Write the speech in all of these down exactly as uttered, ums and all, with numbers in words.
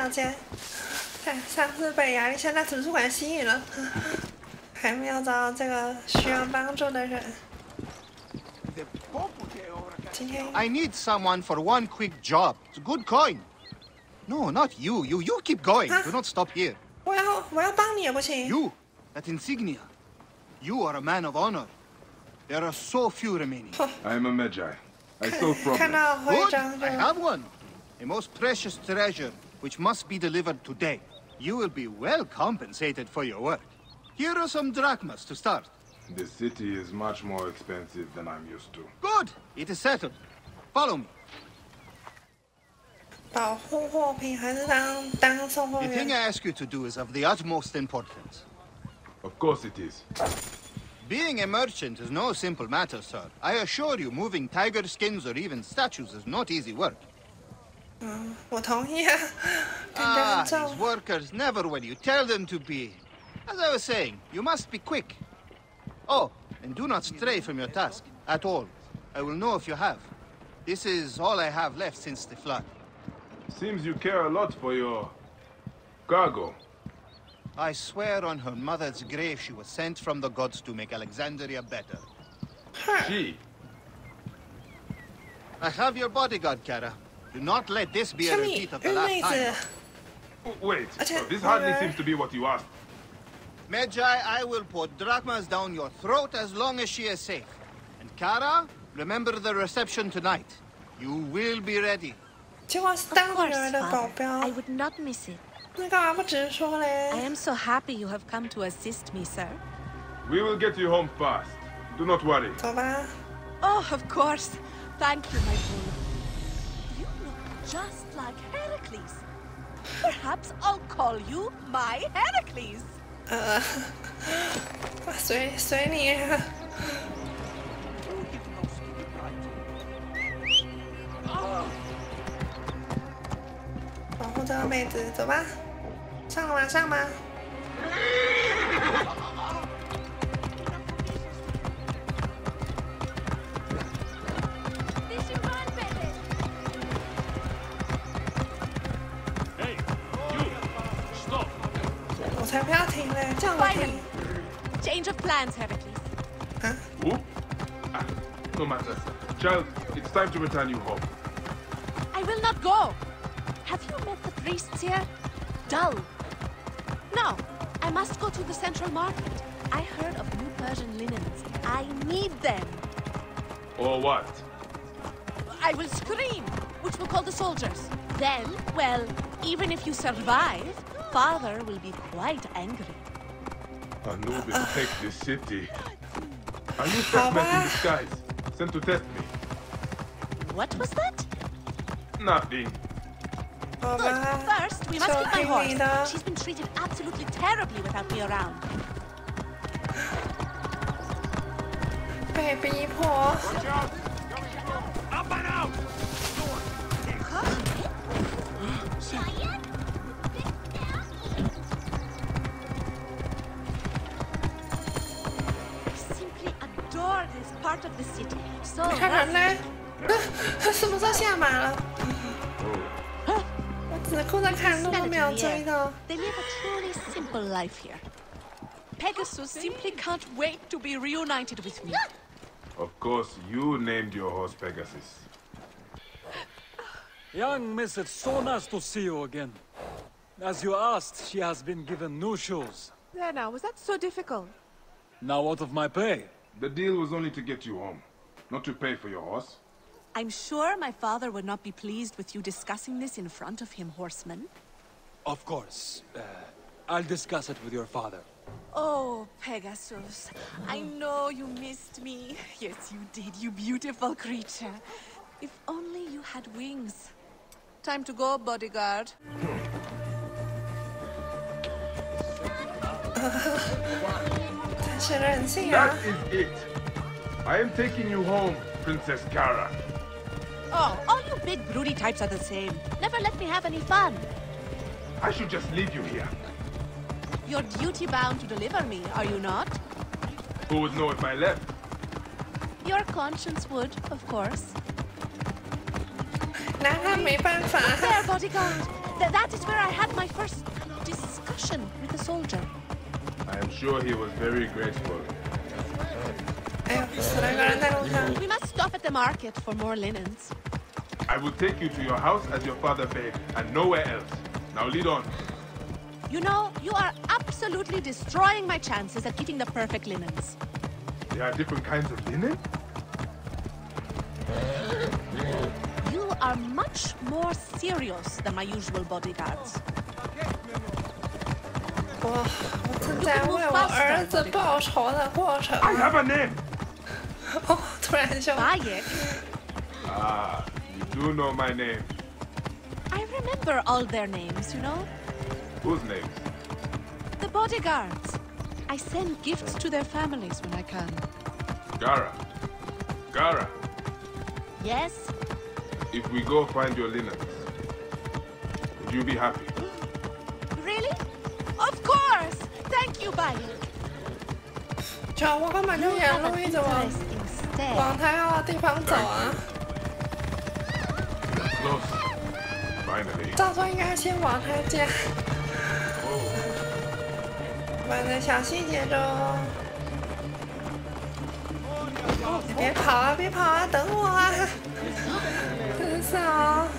了解。对，上次被亚历山大图书馆吸引了，还没有找到这个需要帮助的人。今天 I need someone for one quick job. It's a good coin. No, not you. You you keep going. Huh? Do not stop here. 我要我要帮你也不行。 You, that insignia. You are a man of honor. There are so few remaining. I am a Magi. I sold 看 problems. 到徽 Good. 章就 I have one. A most precious treasure, which must be delivered today. You will be well compensated for your work. Here are some drachmas to start. The city is much more expensive than I'm used to. Good. It is settled. Follow me. 保护货品还是当当送货 The thing 员？ I ask you to do is of the utmost importance. Of course it is. Being a merchant is no simple matter, sir. I assure you, moving tiger skins or even statues is not easy work. 嗯，我同意啊，感觉 Ah, 很 these 重。 workers never when you tell them to be. As I was saying, you must be quick. Oh, and do not stray from your task at all. I will know if you have. This is all I have left since the flood. Seems you care a lot for your cargo. I swear on her mother's grave she was sent from the gods to make Alexandria better. She. I have your bodyguard, Kara. Do not let this be 下 a 面 repeat of the 晕 last 妹 time. 子， Oh, wait. Okay, This hardly okay. seems to be what you asked. Magi, I will pour drachmas down your throat as long as she is safe. And Kara, remember the reception tonight. You will be ready. 结果是 Of 当女 course, 儿的保 Father. 镖 I，would not miss it. 你干嘛不直说 I 嘞？ am so happy you have come to assist me, sir. We will get you home fast. Do not worry. 走吧。 Oh, of course. Thank you, my boy. You look just like Heracles. Perhaps I'll call you my Heracles. 呃，随随你。 保护这个妹子，走吧。上了吗？上吗？ Hey, you! Stop! 我才不要停嘞，这样我停 Finally. Change of plans, Heracles. 啊！ Who? Ah, no matter. Child, it's time to return you home. I will not go. Have you met the priests here? Dull. No, I must go to the central market. I heard of new Persian linens. I need them. Or what? I will scream, which will call the soldiers. Then, well, even if you survive, father will be quite angry. Anubis take the city. Are you fragment in disguise? Sent to test me? What was that? Nothing. 好 Good. 吧。 First, we must keep my 就听你的 horse. She's been treated absolutely terribly without me around. 被逼迫。 Up and out! I simply adore this part of the city. So 看人 rustic. 呢？什么时候下马了？我只顾着看路都没有追到。 They live a truly simple life here. Pegasus simply can't wait to be reunited with me. Of course, you named your horse Pegasus. Young miss, it's so nice to see you again. As you asked, she has been given new shoes. There now, was that so difficult? Now out of my pay. The deal was only to get you home, not to pay for your horse. I'm sure my father would not be pleased with you discussing this in front of him, horseman. Of course. Uh, I'll discuss it with your father. Oh, Pegasus, I know you missed me. Yes, you did, you beautiful creature. If only you had wings. Time to go, bodyguard. 真是任性啊 That！is it. I am taking you home, Princess Kara. Oh, all you big broody types are the same. Never let me have any fun. I should just leave you here. You're duty-bound to deliver me, are you not? Who would know if I left? Your conscience would, of course. 拿他没办法。 There, bodyguard. Th that is where I had my first discussion with the soldier. I am sure he was very grateful. 哎呦，死了一个人在路上。 We must stop at the market for more linens. I will take you to your house as your father begged, and nowhere else. Now lead on. You know, you are absolutely destroying my chances at getting the perfect linens. There are different kinds of linen? You are much more serious than my usual bodyguards. 我我正在为我儿子报仇的过程。 I have a name! 哦，突然就 Bayek, Ah, you do know my name. I remember all their names, you know? Whose names? The bodyguards. I send gifts to their families when I can. Gara. Gara, Yes? if we go find your linens, would you be happy? Really? Of course! Thank you, Bayek. 就我根本就 You 沿 have 路 a 一直往 interest instead. 往他要的地方走啊。 Close. Finally. 照说应该先往他家，反正小细节中。你别跑啊！别跑啊！等我啊！真是啊！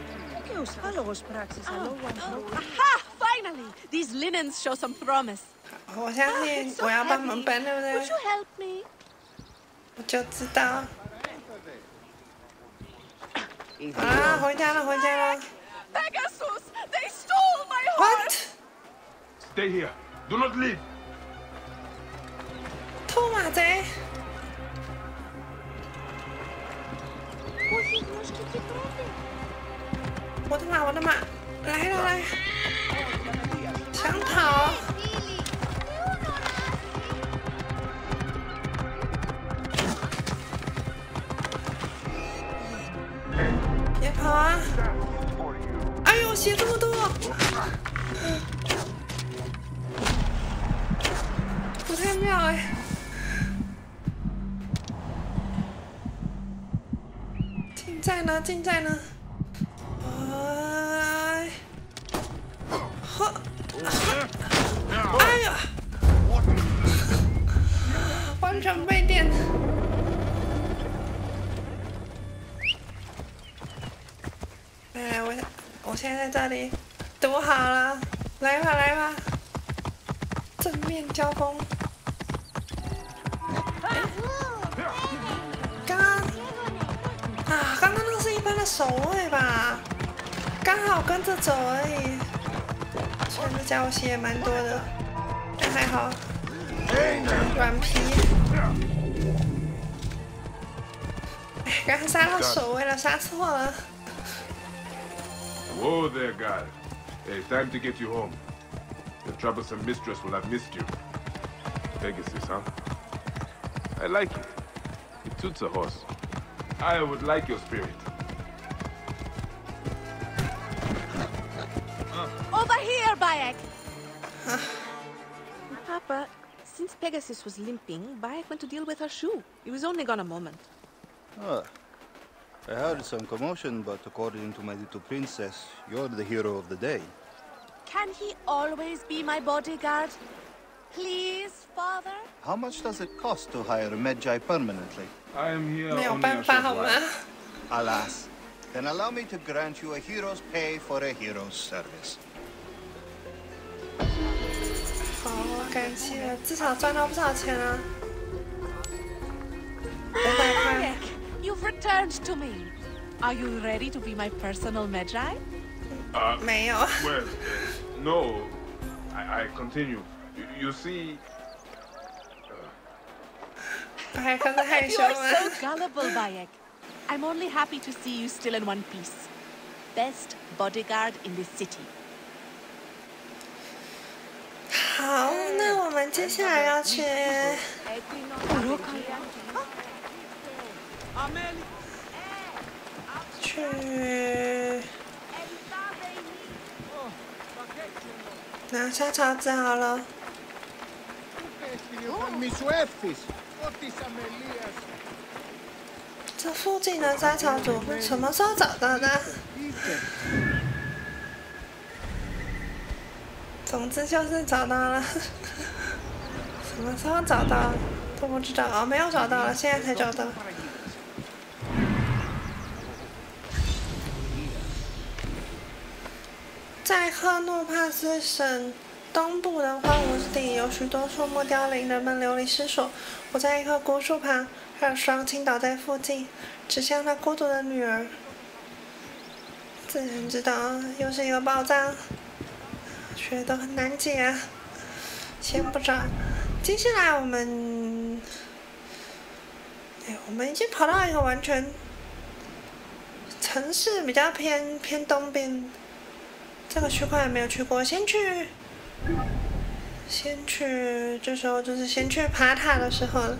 Aha! Finally! These linens show some promise. 我相信我要帮忙搬，对不 Would 对？ you help me? 我就知道。好啦，回家了，回家了。 Pegasus! They stole my What？ horse! Stay here. Do not leave. 兔马贼！我的马，我的马！来来来！想跑！别跑啊！哎呦，血这么多！不太妙哎。近在呢？近在呢？哎，呵，哎呀，完全被电。来，我我现在在这里堵好了，来吧来吧，正面交锋。刚刚啊，刚刚那个是一般的守卫吧？刚好跟着走而已。虽然这家伙血也蛮多的，但还好，软皮。哎，刚刚杀到守卫了，杀错了。 Whoa there, guy. It's time to get you home. Your troublesome mistress will have missed you. Pegasus, huh? I like it. It suits a horse. I would like your spirit. Over here, Bayek! Papa, since Pegasus was limping, Bayek went to deal with her shoe. It was only gone a moment. Ah, I heard some commotion, but according to my little princess, you're the hero of the day. Can he always be my bodyguard? Please, father? How much does it cost to hire a Medjay permanently? I am here 没有 only 办 a 法 short 好吗？ while. Alas. Then allow me to grant you a hero's pay for a hero's service. 好，感谢，至少赚到不少钱啊！五百块。 Bayek, you've returned to me. Are you ready to be my personal Medjay? Uh, 没有。 well, no. I, I continue. You, you see, 百可是害 You 羞 are 吗？ so gullible, Bayek. I'm only happy to see you still in one piece. Best bodyguard in this city. 好，那我们接下来要去去拿下草子好了。这附近的摘草组什么时候找到的？ 总之就是找到了，什么时候找到都不知道哦，没有找到了，现在才找到。在克诺帕斯省东部的荒芜之地，有许多树木凋零，人们流离失所。我在一棵古树旁，还有双倾倒在附近，指向那孤独的女儿。自然知道，又是一个宝藏，觉得都很难解啊。先不找，接下来我们，哎，我们已经跑到一个完全城市比较偏偏东边。这个区块没有去过，先去，先去，这时候就是先去爬塔的时候了。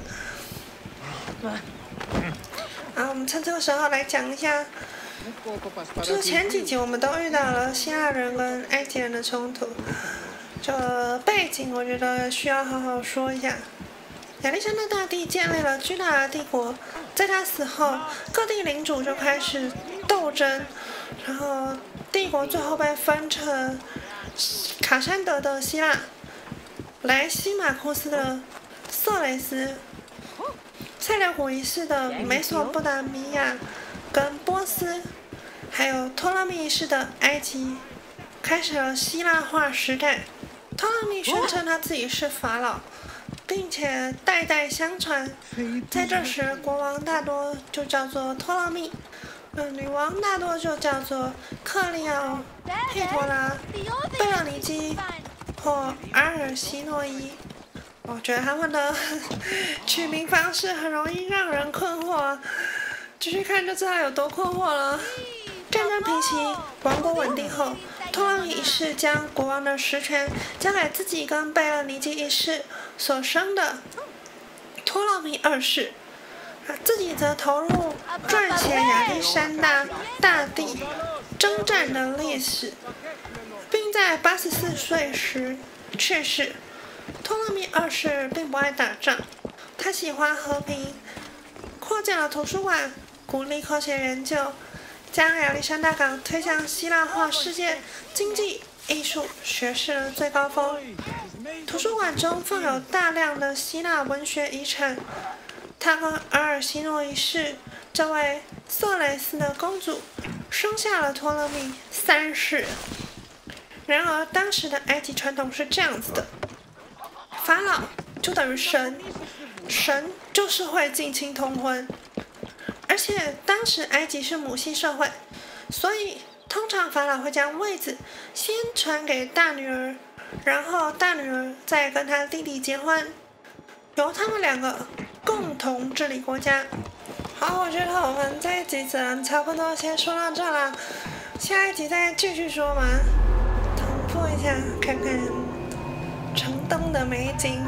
然后我们趁这个时候来讲一下，就是前几集我们都遇到了希腊人跟埃及人的冲突，这背景我觉得需要好好说一下。亚历山大大帝建立了巨大的帝国，在他死后，各地领主就开始斗争，然后帝国最后被分成卡山德的希腊、莱西马库斯的色雷斯、塞琉古一世的美索不达米亚跟波斯，还有托勒密一世的埃及，开始了希腊化时代。托勒密宣称他自己是法老，并且代代相传。在这时，国王大多就叫做托勒密，呃，女王大多就叫做克利奥佩托拉、贝勒尼基或阿尔西诺伊。我觉得他们的取名方式很容易让人困惑，继续看就知道有多困惑了。战争平息，王国稳定后，托勒密一世将国王的实权交给自己跟贝勒尼基一世所生的托勒密二世，自己则投入撰写亚历山大大帝征战的历史，并在八十四岁时去世。托勒密二世并不爱打仗，他喜欢和平，扩建了图书馆，鼓励科学研究，将亚历山大港推向希腊化世界经济、艺术、学识的最高峰。图书馆中放有大量的希腊文学遗产。他跟阿尔西诺一世这位色雷斯的公主生下了托勒密三世。然而，当时的埃及传统是这样子的：法老就等于神，神就是会近亲通婚。而且当时埃及是母系社会，所以通常法老会将位子先传给大女儿，然后大女儿再跟他弟弟结婚，由他们两个共同治理国家。好，我觉得我们这一集只能差不多先说到这啦，下一集再继续说嘛。同步一下，看看城东的美景。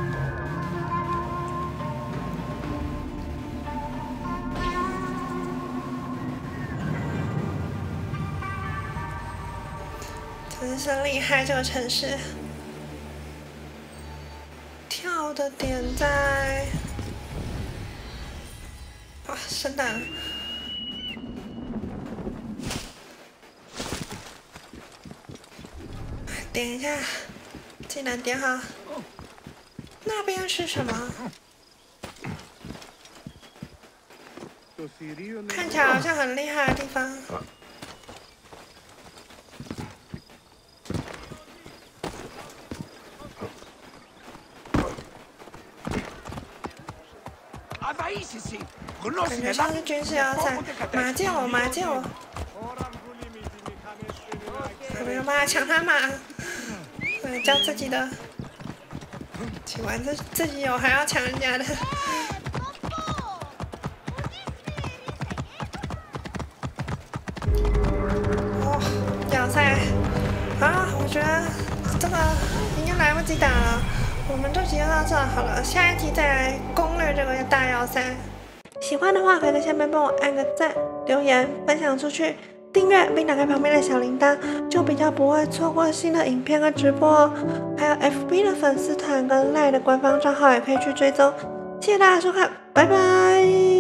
真是厉害，这个城市。跳的点在，哇，圣诞。点一下，技能点好。那边是什么？看起来好像很厉害的地方。感觉像是军事要塞，马借我，马借我，有没有办法抢他马？对，叫自己的，抢完自自己有还要抢人家的。哦，要塞，好了，我觉得这个应该来不及打了，我们这集就到这好了，下一集再来攻略这个大要塞。喜欢的话，可以在下面帮我按个赞、留言、分享出去、订阅并打开旁边的小铃铛，就比较不会错过新的影片和直播哦。还有 F B 的粉丝团跟 Line 的官方账号也可以去追踪。谢谢大家收看，拜拜。